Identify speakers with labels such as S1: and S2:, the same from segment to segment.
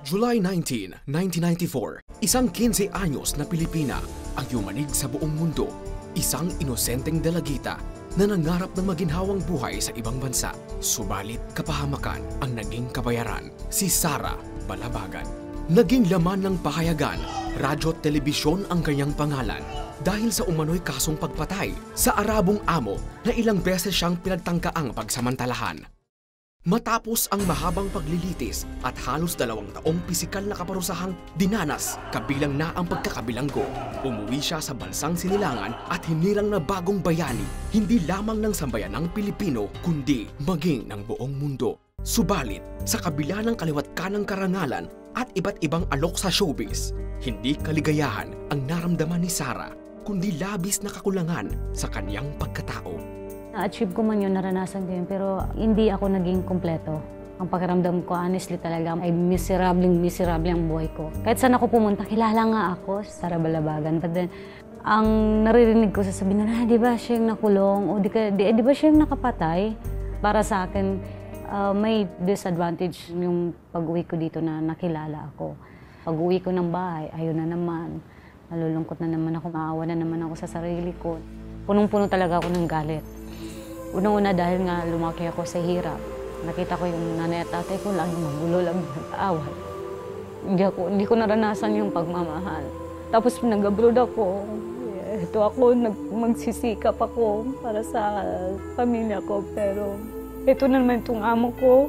S1: July 19, 1994, isang 15 anyos na Pilipina ang yumanig sa buong mundo. Isang inosenteng dalagita na nangarap ng maginhawang buhay sa ibang bansa. Subalit kapahamakan ang naging kabayaran, si Sara Balabagan. Naging laman ng pahayagan, radyo at telebisyon ang kanyang pangalan dahil sa umano'y kasong pagpatay sa Arabong amo na ilang beses siyang pinagtangkaang pagsamantalahan. Matapos ang mahabang paglilitis at halos 2 taong pisikal na kaparusahang dinanas, kabilang na ang pagkakabilanggo, umuwi siya sa bansang sinilangan at hinirang na bagong bayani, hindi lamang ng sambayanang Pilipino, kundi maging ng buong mundo. Subalit, sa kabila ng kaliwat kanang karangalan at iba't ibang alok sa showbiz, hindi kaligayahan ang naramdaman ni Sara, kundi labis na kakulangan sa kanyang pagkatao.
S2: Na-achieve ko man yun, naranasan ko yun, pero hindi ako naging kompleto. Ang pakiramdam ko, honestly talaga, ay miserable ang buhay ko. Kahit saan ako pumunta, kilala nga ako, Sara Balabagan. But then, ang naririnig ko sasabihin na, di ba siya yung nakulong? O di ba siya yung nakapatay? Para sa akin, may disadvantage yung pag-uwi ko dito na nakilala ako. Pag-uwi ko ng bahay, ayun na naman. Nalulungkot na naman ako, maawa na naman ako sa sarili ko. Punong-puno talaga ako ng galit. Unang-una dahil nga lumaki ako sa hirap. Nakita ko yung nanay at tatay ko laging magulo, laging nag-aaway. Hindi ko naranasan yung pagmamahal. Tapos nag-abroad ako. Ito ako, magsisikap ako para sa pamilya ko. Pero ito na naman itong amo ko.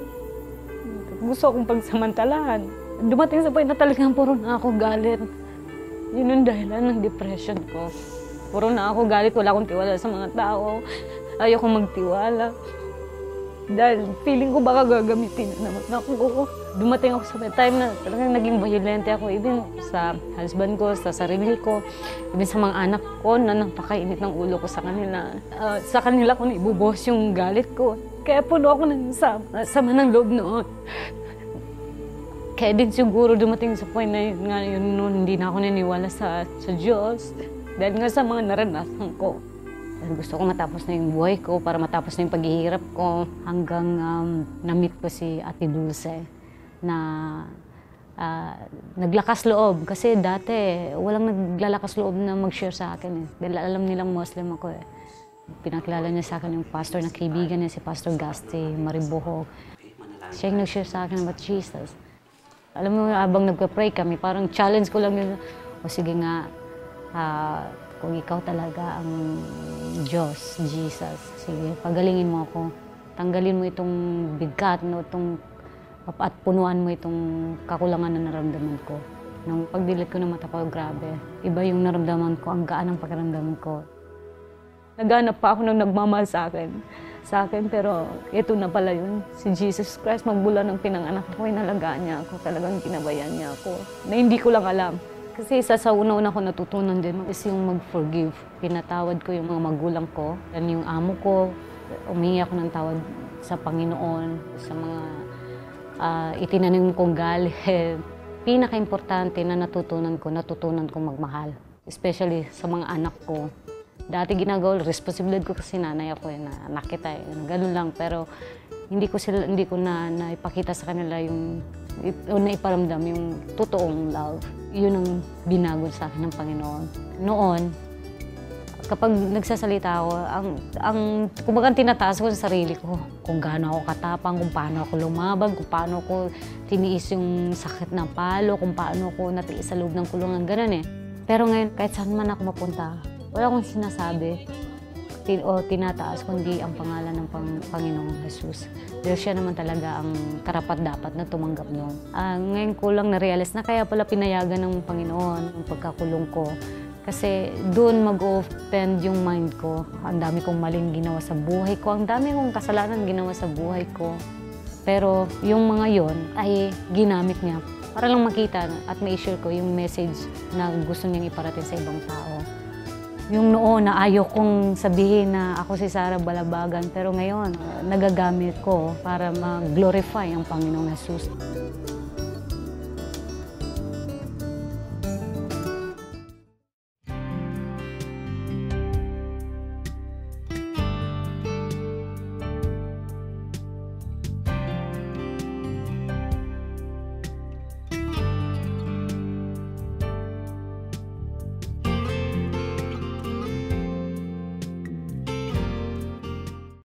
S2: Gusto akong pagsamantalahan. Dumating sa point na talagang puro na ako galit. Yun yung dahilan ng depression ko. Puro na ako galit, wala akong tiwala sa mga tao. Ayoko magtiwala. Dahil feeling ko baka gagamitin na naman ako. Dumating ako sa time na talagang naging violente ako. Even sa husband ko, sa sarili ko, even sa mga anak ko na napakainit ng ulo ko sa kanila. Sa kanila ko na ibubuhos yung galit ko. Kaya puno ako ng sama ng loob noon. Kaya din siguro dumating sa point na yun noon, hindi na ako naniwala sa Diyos. Dahil nga sa mga naranasan ko. Gusto ko matapos na yung buhay ko para matapos na yung paghihirap ko hanggang na-meet ko si Ate Dulce na naglakas loob. Kasi dati walang naglalakas loob na mag-share sa akin. Dahil alam nilang Muslim ako eh. Pinakilala niya sa akin yung pastor na kaibigan niya, si Pastor Gasti Maribohog. Siya yung nag-share sa akin about Jesus. Alam mo, habang nagpa-pray kami, parang challenge ko lang yun. O sige nga, kung ikaw talaga ang Diyos, Jesus, sige, pagalingin mo ako. Tanggalin mo itong bigat, no, at punuan mo itong kakulangan na naramdaman ko. Nung pagdilit ko ng mata ko, grabe. Iba yung naramdaman ko, ang gaan ang pakiramdaman ko. Naghanap pa ako ng nagmamahal sa akin, pero ito na pala yun. Si Jesus Christ, magmula ng pinanganak ko, inalagaan niya ako, talagang ginabayan niya ako. Na hindi ko lang alam. Kasi isa sa una-una ko natutunan din is yung mag-forgive. Pinatawad ko yung mga magulang ko, yan yung amo ko. Umingi ako ng tawad sa Panginoon, sa mga itinanim kong galit. Pinaka-importante na natutunan ko magmahal. Especially sa mga anak ko. Dati ginagawa, responsibilidad ko kasi nanay ako na anak kita ganun lang. Pero hindi ko na naipakita sa kanila o naiparamdam yung totoong love. Yun ang binago sa akin ng Panginoon. Noon, kapag nagsasalita ako, kumbaga tinataas ko sa sarili ko. Kung gaano ako katapang, kung paano ako lumaban, kung paano ako tiniis yung sakit ng palo, kung paano ako natiis sa loob ng kulungan, ganun eh. Pero ngayon, kahit saan man ako mapunta, wala akong sinasabi o tinataas kundi ang pangalan ng Panginoong Jesus. Dahil siya naman talaga ang karapat-dapat na tumanggap noon. Ngayon ko lang na-realize na kaya pala pinayagan ng Panginoon ang pagkakulong ko. Kasi doon mag-offend yung mind ko. Ang dami kong maling ginawa sa buhay ko. Ang dami kong kasalanan ginawa sa buhay ko. Pero yung mga yon ay ginamit niya para lang makita at ma-share ko yung message na gusto niyang iparating sa ibang tao. Yung noon na ayaw kong sabihin na ako si Sara Balabagan, pero ngayon nagagamit ko para mag-glorify ang Panginoong Jesus.